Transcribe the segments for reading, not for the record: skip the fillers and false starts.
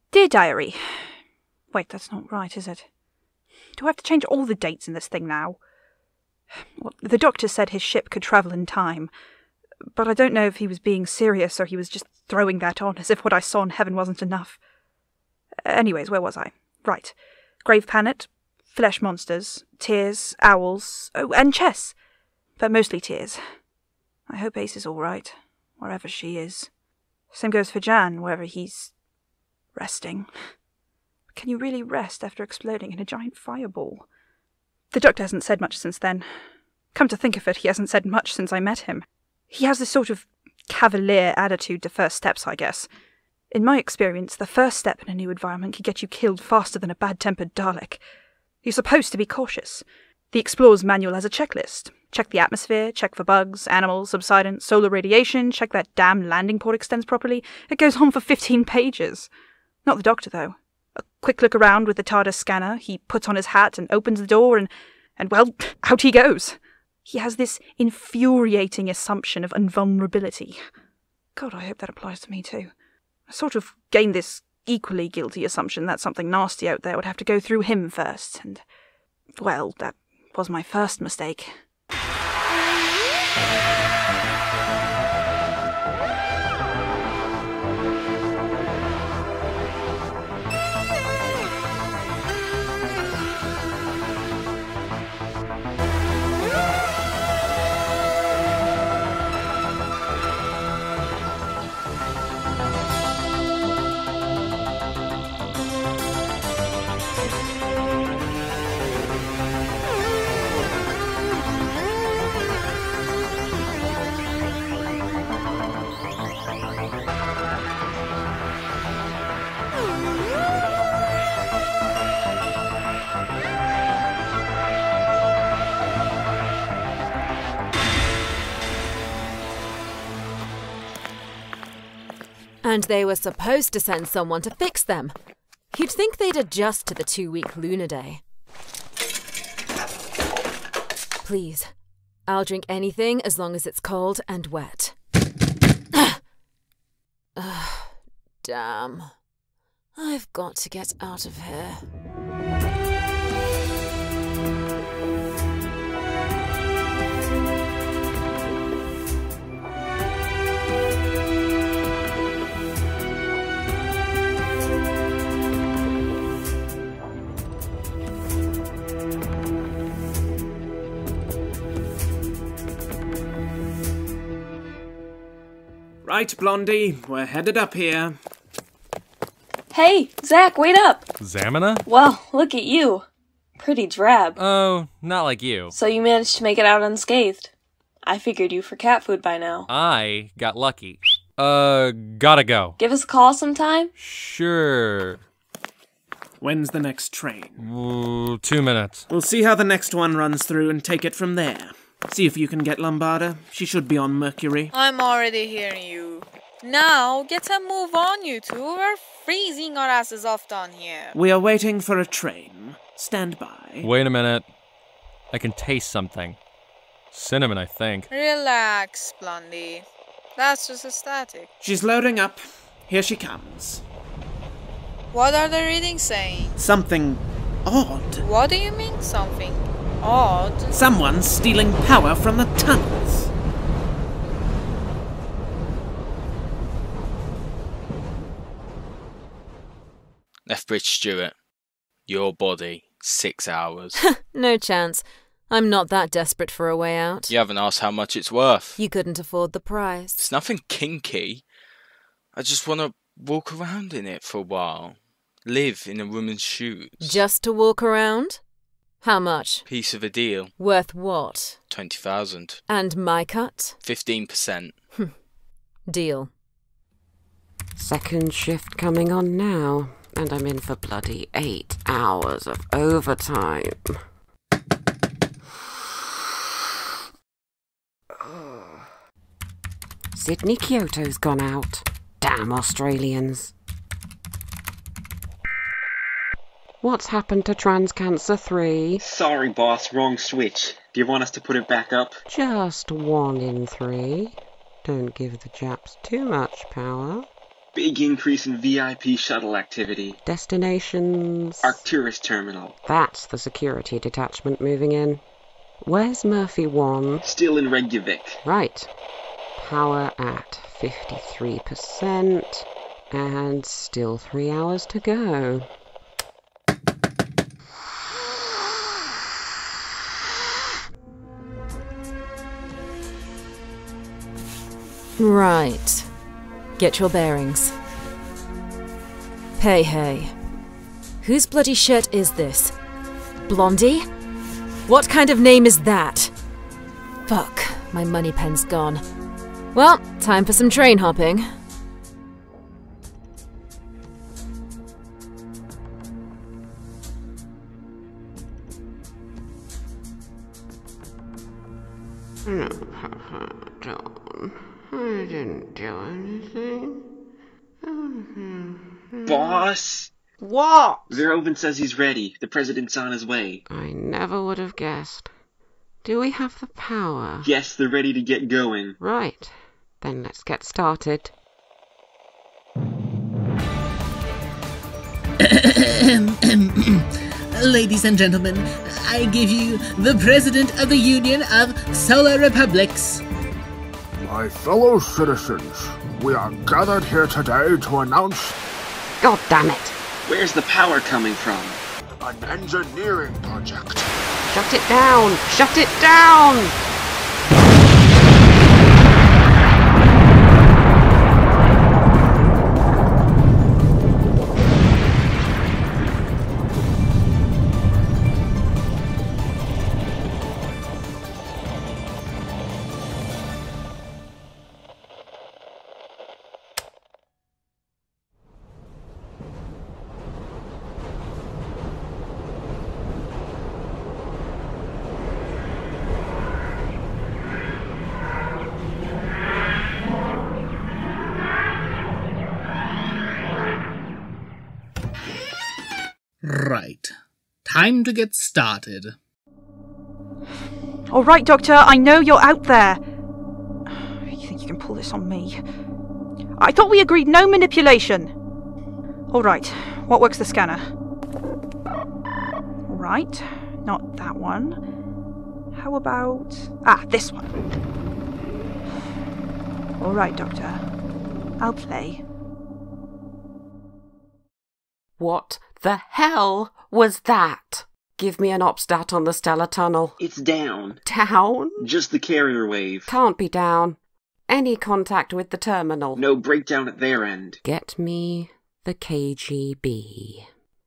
Dear Diary. Wait, that's not right, is it? Do I have to change all the dates in this thing now? Well, the doctor said his ship could travel in time, but I don't know if he was being serious or he was just throwing that on as if what I saw in heaven wasn't enough. Anyways, where was I? Right. Grave planet, flesh monsters, tears, owls, oh, and chess. But mostly tears. I hope Ace is all right, wherever she is. Same goes for Jan, wherever he's resting. Can you really rest after exploding in a giant fireball? The doctor hasn't said much since then. Come to think of it, he hasn't said much since I met him. He has this sort of cavalier attitude to first steps, I guess. In my experience, the first step in a new environment can get you killed faster than a bad-tempered Dalek. You're supposed to be cautious. The Explorer's Manual has a checklist. Check the atmosphere, check for bugs, animals, subsidence, solar radiation, check that damn landing port extends properly. It goes on for 15 pages. Not the doctor, though. A quick look around with the TARDIS scanner, he puts on his hat and opens the door and well, out he goes. He has this infuriating assumption of invulnerability. God, I hope that applies to me too. I sort of gained this equally guilty assumption that something nasty out there would have to go through him first, and, well, that was my first mistake. And they were supposed to send someone to fix them. You'd think they'd adjust to the 2-week lunar day. Please, I'll drink anything as long as it's cold and wet. Damn. I've got to get out of here. Right, Blondie, we're headed up here. Hey, Zach, wait up! Zamina? Well, look at you. Pretty drab. Oh, not like you. So you managed to make it out unscathed. I figured you for cat food by now. I got lucky. Gotta go. Give us a call sometime? Sure. When's the next train? 2 minutes. We'll see how the next one runs through and take it from there. See if you can get Lombarda. She should be on Mercury. I'm already hearing you. Now, get a move on, you two. We're freezing our asses off down here. We are waiting for a train. Stand by. Wait a minute. I can taste something. Cinnamon, I think. Relax, Blondie. That's just a static. She's loading up. Here she comes. What are the readings saying? Something odd. What do you mean, something odd? Someone's stealing power from the tunnels. Lethbridge Stewart, your body, 6 hours. No chance. I'm not that desperate for a way out. You haven't asked how much it's worth. You couldn't afford the price. It's nothing kinky. I just want to walk around in it for a while. Live in a woman's shoes. Just to walk around? How much? Piece of a deal. Worth what? 20,000. And my cut? 15%. Deal. Second shift coming on now, and I'm in for bloody 8 hours of overtime. Sydney Kyoto's gone out. Damn Australians. What's happened to Trans Cancer 3? Sorry, boss, wrong switch. Do you want us to put it back up? Just 1 in 3. Don't give the Japs too much power. Big increase in VIP shuttle activity. Destinations... Arcturus Terminal. That's the security detachment moving in. Where's Murphy 1? Still in Reykjavik. Right. Power at 53%. And still 3 hours to go. Right. Get your bearings. Hey. Whose bloody shirt is this? Blondie? What kind of name is that? Fuck, my money pen's gone. Well, time for some train hopping. No, Papa, don't. I didn't do anything. Boss! What? Verhoeven says he's ready. The president's on his way. I never would have guessed. Do we have the power? Yes, they're ready to get going. Right. Then let's get started. Ladies and gentlemen, I give you the President of the Union of Solar Republics. My fellow citizens, we are gathered here today to announce... God damn it! Where's the power coming from? An engineering project. Shut it down! Shut it down! Right. Time to get started. All right, Doctor, I know you're out there. You think you can pull this on me? I thought we agreed no manipulation. All right, what works the scanner? All right, not that one. How about... this one. All right, Doctor. I'll play. What the hell was that? Give me an OpStat on the stellar tunnel. It's down. Down? Just the carrier wave. Can't be down. Any contact with the terminal. No breakdown at their end. Get me the KGB.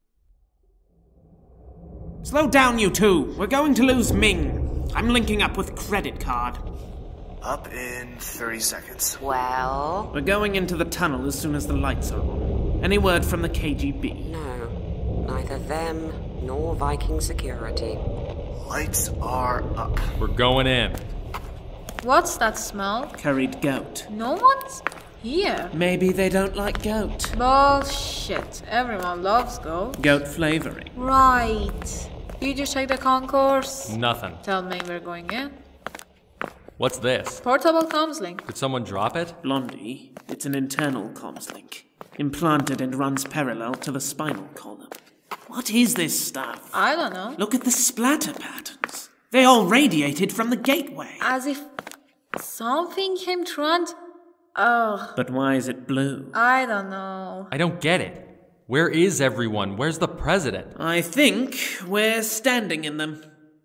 Slow down, you two. We're going to lose Ming. I'm linking up with credit card. Up in 30 seconds. Well? We're going into the tunnel as soon as the lights are on. Any word from the KGB? No. Neither them nor Viking security. Lights are up. We're going in. What's that smell? Curried goat. No one's here. Maybe they don't like goat. Bullshit. Everyone loves goat. Goat flavoring. Right. Did you check the concourse? Nothing. Tell me we're going in. What's this? Portable comms link. Did someone drop it? Blondie, it's an internal comms link. Implanted and runs parallel to the spinal column. What is this stuff? I don't know. Look at the splatter patterns. They all radiated from the gateway. As if something came through and... Oh. But why is it blue? I don't know. I don't get it. Where is everyone? Where's the president? I think we're standing in them.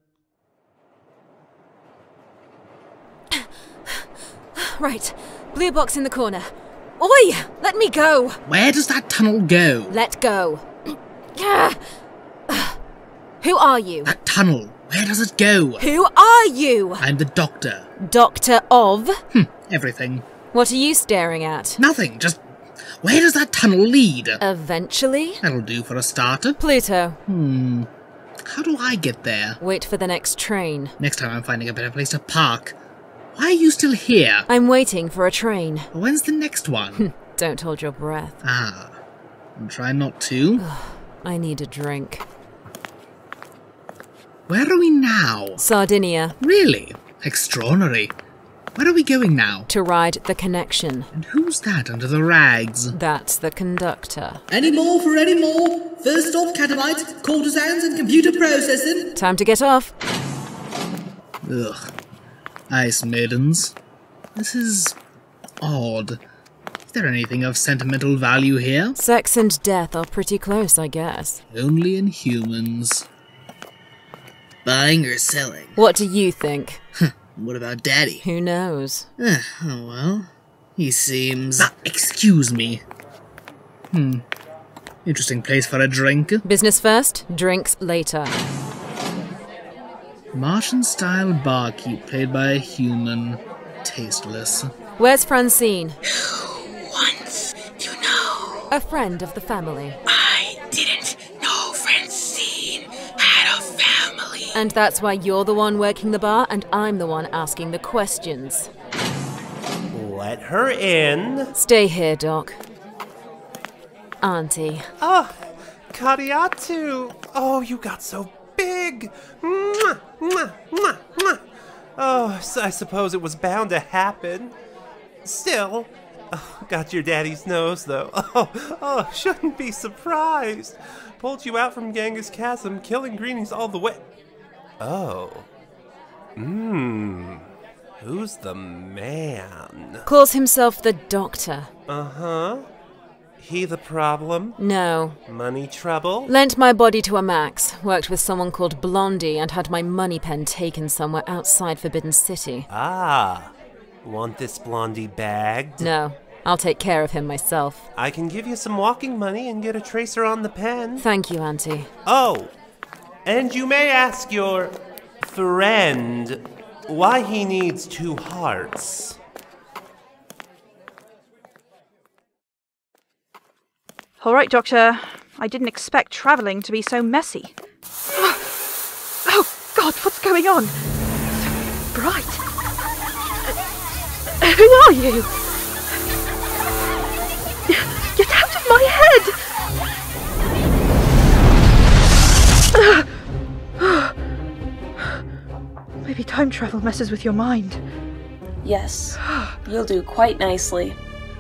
Right. Blue box in the corner. Oi! Let me go! Where does that tunnel go? Let go. Who are you? That tunnel. Where does it go? Who are you? I'm the doctor. Doctor of? Everything. What are you staring at? Nothing. Just... where does that tunnel lead? Eventually? That'll do for a starter. Pluto. How do I get there? Wait for the next train. Next time I'm finding a better place to park. Why are you still here? I'm waiting for a train. When's the next one? Don't hold your breath. And try not to. I need a drink. Where are we now? Sardinia. Really? Extraordinary. Where are we going now? To ride the connection. And who's that under the rags? That's the conductor. Any more for any more? First off, catamites, courtesans, and computer processing. Time to get off. Ugh. Ice maidens. This is odd. Is there anything of sentimental value here? Sex and death are pretty close, I guess. Only in humans. Buying or selling? What do you think? What about Daddy? Who knows? Oh well. He seems... excuse me. Interesting place for a drink. Business first, drinks later. Martian-style barkeep played by a human. Tasteless. Where's Francine? Who wants to know? A friend of the family. I didn't know Francine had a family. And that's why you're the one working the bar and I'm the one asking the questions. Let her in. Stay here, Doc. Auntie. Oh, Kariatu. Oh, you got so big. Mwah, mwah, mwah, mwah. Oh, so I suppose it was bound to happen. Still, got your daddy's nose, though. Oh, shouldn't be surprised. Pulled you out from Genghis Chasm, killing greenies all the way. Oh. Who's the man? Calls himself the Doctor. Uh-huh. He the problem? No. Money trouble? Lent my body to a max, worked with someone called Blondie, and had my money pen taken somewhere outside Forbidden City. Ah. Want this Blondie bagged? No. I'll take care of him myself. I can give you some walking money and get a tracer on the pen. Thank you, Auntie. Oh. And you may ask your friend why he needs 2 hearts. All right, Doctor. I didn't expect travelling to be so messy. Oh, God, what's going on? So bright. Who are you? Get out of my head! Maybe time travel messes with your mind. Yes, you'll do quite nicely.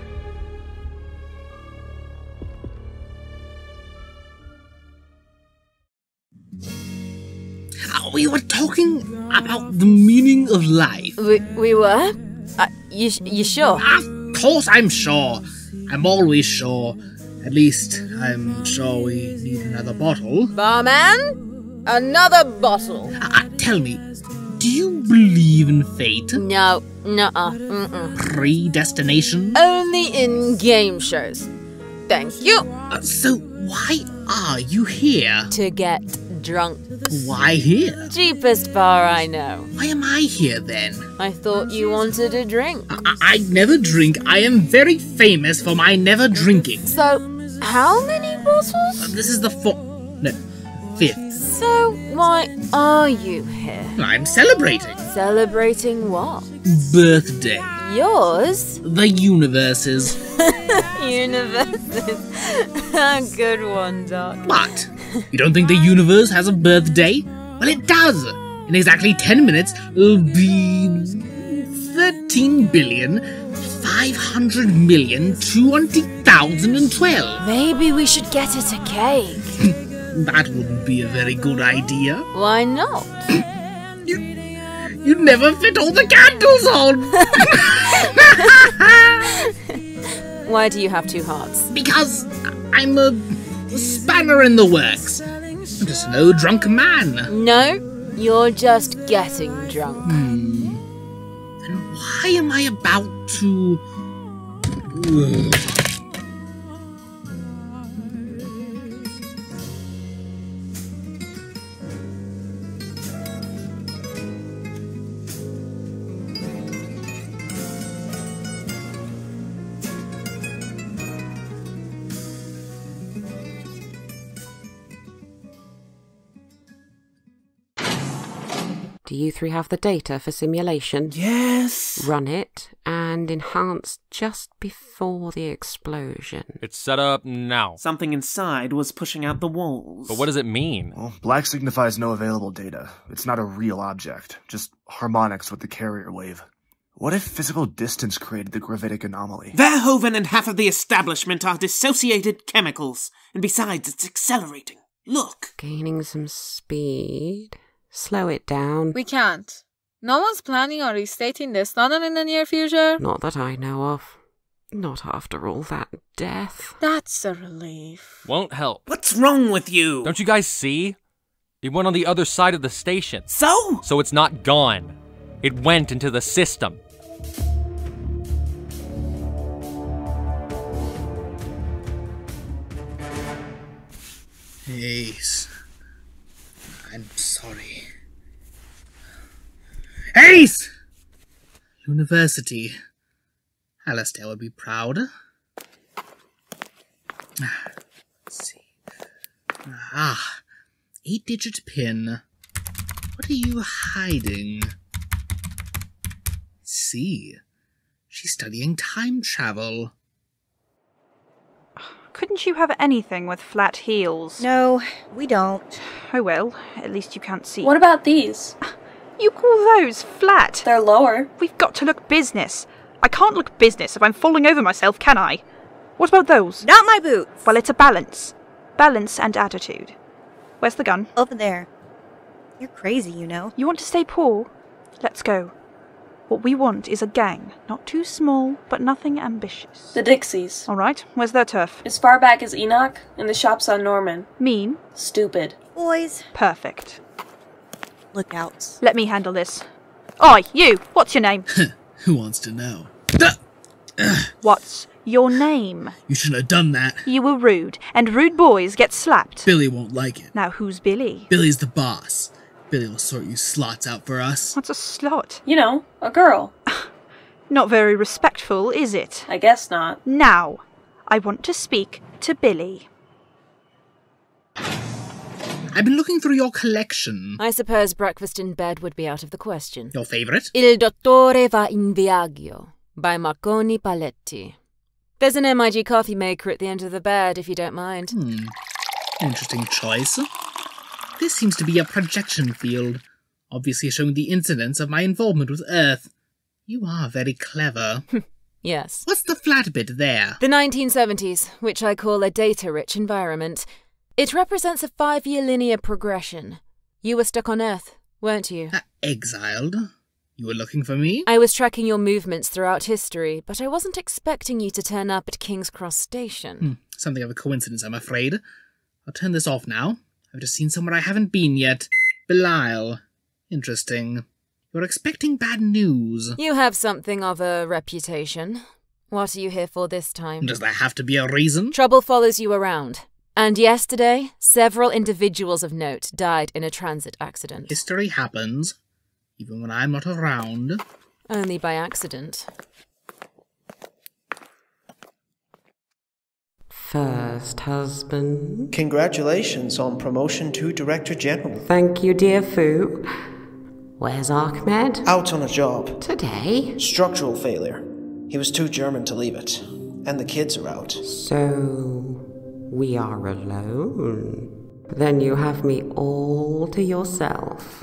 We were talking about the meaning of life. We were? You sure? Of course I'm sure. I'm always sure. At least, I'm sure we need another bottle. Barman? Another bottle. Tell me, do you believe in fate? No. Nuh-uh. Predestination? Only in game shows. Thank you. So why are you here? To get drunk. Why here? Cheapest bar I know. Why am I here then? I thought you wanted a drink. I never drink. I am very famous for my never drinking. So, how many bottles? This is the 5th. So, why are you here? I'm celebrating. Celebrating what? Birthday. Yours? The universe's. Universes. Good one, Doc. What? You don't think the universe has a birthday? Well, it does. In exactly 10 minutes, it'll be 13,500,200,012. Maybe we should get it a cake. That wouldn't be a very good idea. Why not? You'd never fit all the candles on. Why do you have 2 hearts? Because I'm a spanner in the works. I'm just an old drunk man. No, you're just getting drunk. Then why am I about to... Do you 3 have the data for simulation? Yes. Run it and enhance just before the explosion. It's set up now. Something inside was pushing out the walls. But what does it mean? Well, black signifies no available data. It's not a real object, just harmonics with the carrier wave. What if physical distance created the gravitic anomaly? Verhoeven and half of the establishment are dissociated chemicals, and besides, it's accelerating. Look! Gaining some speed. Slow it down. We can't. No one's planning on restating this, not in the near future. Not that I know of. Not after all that death. That's a relief. Won't help. What's wrong with you? Don't you guys see? It went on the other side of the station. So? So it's not gone. It went into the system. Ace. I'm sorry. Ace! University. Alastair would be proud. Let's see. 8-digit pin. What are you hiding? See. She's studying time travel. Couldn't you have anything with flat heels? No, we don't. Oh well, at least you can't see. What about these? You call those flat? They're lower. We've got to look business. I can't look business if I'm falling over myself, can I? What about those? Not my boots. Well, it's a balance. Balance and attitude. Where's the gun? Over there. You're crazy, you know. You want to stay poor? Let's go. What we want is a gang. Not too small, but nothing ambitious. The Dixies. All right, where's their turf? As far back as Enoch, and the shop's on Norman. Mean? Stupid. Boys. Perfect. Lookouts. Let me handle this. Oi, you! What's your name? Who wants to know? What's your name? You shouldn't have done that. You were rude, and rude boys get slapped. Billy won't like it. Now who's Billy? Billy's the boss. Billy will sort you slots out for us. What's a slot? You know, a girl. Not very respectful, is it? I guess not. Now, I want to speak to Billy. I've been looking through your collection. I suppose breakfast in bed would be out of the question. Your favourite? Il dottore va in viaggio by Marconi Paletti. There's an MIG coffee maker at the end of the bed, if you don't mind. Interesting choice. This seems to be a projection field, obviously showing the incidence of my involvement with Earth. You are very clever. Yes. What's the flat bit there? The 1970s, which I call a data-rich environment. It represents a 5-year linear progression. You were stuck on Earth, weren't you? Exiled? You were looking for me? I was tracking your movements throughout history, but I wasn't expecting you to turn up at King's Cross Station. Something of a coincidence, I'm afraid. I'll turn this off now. I've just seen somewhere I haven't been yet. Belial. Interesting. You're expecting bad news. You have something of a reputation. What are you here for this time? Does there have to be a reason? Trouble follows you around. And yesterday, several individuals of note died in a transit accident. History happens, even when I'm not around. Only by accident. First husband. Congratulations on promotion to Director General. Thank you, dear Fu. Where's Ahmed? Out on a job. Today? Structural failure. He was too German to leave it. And the kids are out. So, we are alone. Then you have me all to yourself.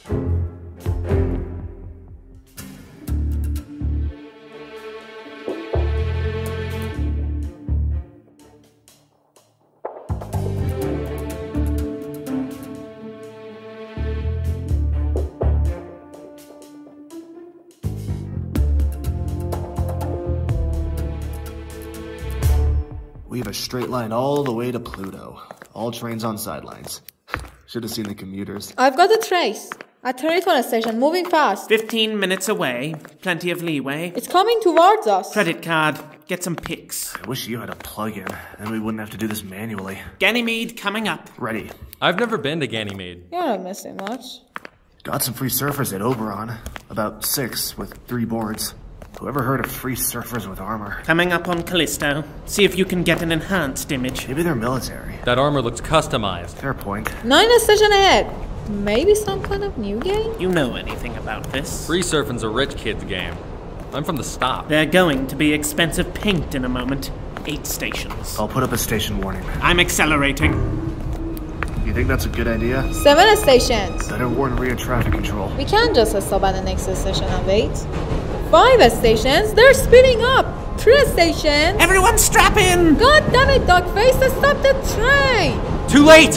We have a straight line all the way to Pluto. All trains on sidelines. Should have seen the commuters. I've got a trace. At Territory Station, moving fast. 15 minutes away. Plenty of leeway. It's coming towards us. Credit card. Get some pics. I wish you had a plug-in, then we wouldn't have to do this manually. Ganymede coming up. Ready. I've never been to Ganymede. You're not missing much. Got some free surfers at Oberon. About 6 with 3 boards. Whoever heard of free surfers with armor? Coming up on Callisto. See if you can get an enhanced image. Maybe they're military. That armor looks customized. Fair point. 9 station ahead. Maybe some kind of new game? You know anything about this? Free surfing's a rich kid's game. I'm from the stop. They're going to be expensive paint in a moment. 8 stations. I'll put up a station warning. I'm accelerating. You think that's a good idea? 7 stations. Better warn rear traffic control. We can't just stop at the next station and wait. 5 stations. They're speeding up. 3 stations. Everyone strap in! God damn it, Dogface, stop the train! Too late!